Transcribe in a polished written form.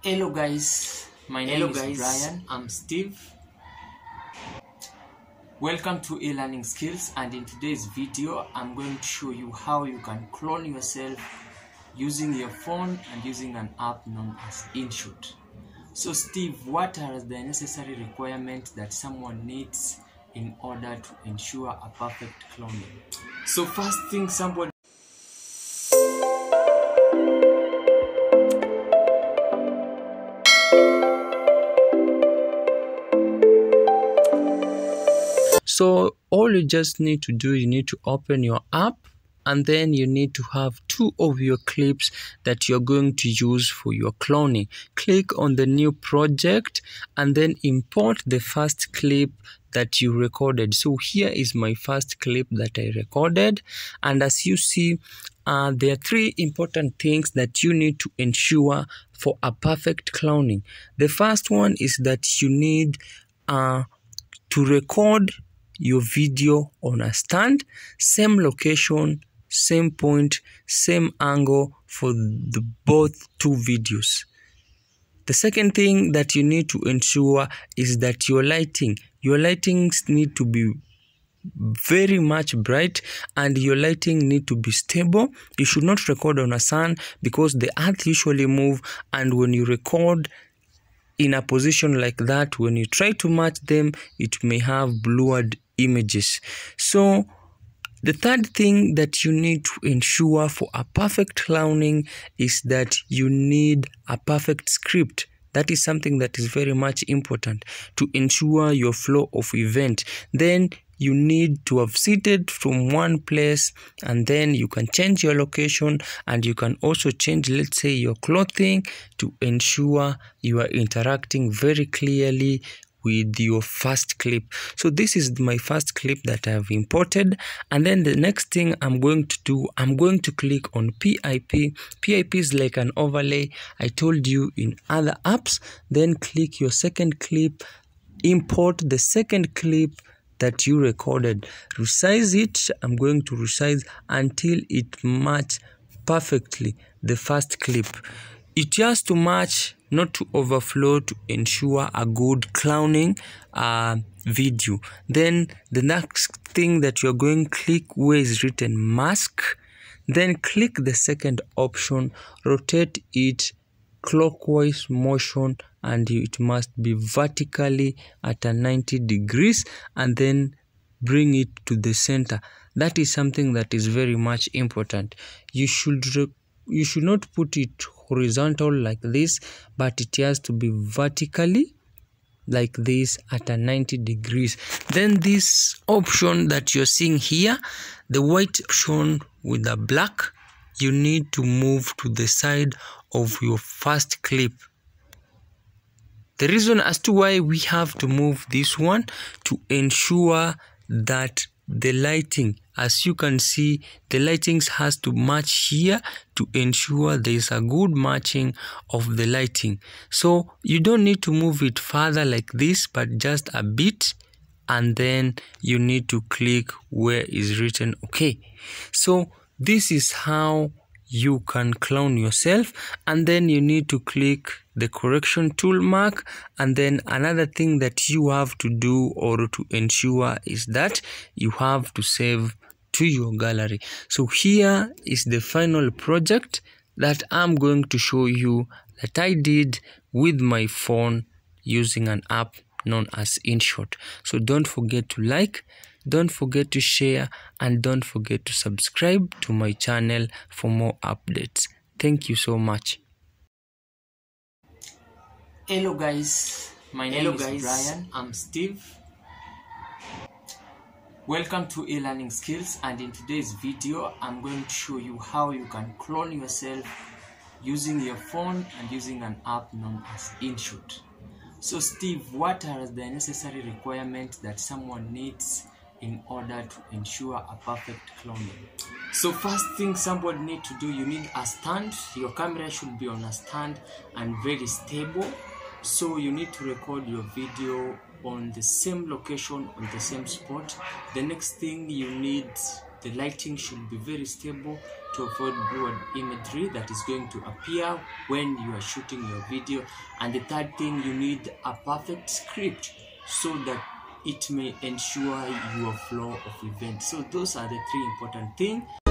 Hello guys, my name is Brian. I'm Steve. Welcome to e-learning skills, and in today's video I'm going to show you how you can clone yourself using your phone and using an app known as Inshot. So Steve, what are the necessary requirements that someone needs in order to ensure a perfect cloning? So first thing, So all you just need to do, you need to open your app, and then you need to have two of your clips that you're going to use for your cloning. Click on the new project and then import the first clip that you recorded. So here is my first clip that I recorded, and as you see, there are three important things that you need to ensure for a perfect cloning. The first one is that you need to record your video on a stand, same location, same point, same angle for both two videos. The second thing that you need to ensure is that your lightings need to be very much bright, and your lighting need to be stable. You should not record on a sun because the earth usually move, and when you record in a position like that, when you try to match them, it may have blurred images. So the third thing that you need to ensure for a perfect cloning is that you need a perfect script. That is something that is very much important to ensure your flow of event. Then you need to have seated from one place, and then you can change your location, and you can also change, let's say, your clothing to ensure you are interacting very clearly with your first clip. So this is my first clip that I have imported, and then the next thing I'm going to do, I'm going to click on PIP. PIP is like an overlay I told you in other apps. Then click your second clip, import the second clip that you recorded, resize it. I'm going to resize until it matches perfectly the first clip. It has to match, not to overflow, to ensure a good clowning video. Then the next thing that you're going to click where is written mask, then click the second option, rotate it clockwise motion, and it must be vertically at a 90 degrees, and then bring it to the center. That is something that is very much important. You should not put it horizontal like this, but it has to be vertically like this at a 90 degrees. Then this option that you're seeing here, the white option with the black, you need to move to the side of your first clip. The reason as to why we have to move this one, to ensure that the lighting, as you can see, the lightings has to match here to ensure there is a good matching of the lighting. So you don't need to move it further like this, but just a bit, and then you need to click where is written okay. So this is how you can clone yourself, and then you need to click the correction tool mark. And then another thing that you have to do or to ensure is that you have to save to your gallery. So here is the final project that I'm going to show you that I did with my phone using an app known as Inshot. So don't forget to like, don't forget to share, and don't forget to subscribe to my channel for more updates. Thank you so much. Hello guys, my name is Brian. I'm Steve. Welcome to e-learning skills, and in today's video I'm going to show you how you can clone yourself using your phone and using an app known as Inshot. So Steve, what are the necessary requirements that someone needs in order to ensure a perfect cloning? So first thing somebody need to do, you need a stand. Your camera should be on a stand and very stable. So you need to record your video on the same location, on the same spot. The next thing, you need the lighting should be very stable to avoid blurred imagery that is going to appear when you are shooting your video. And the third thing, you need a perfect script so that it may ensure your flow of events. So those are the three important things.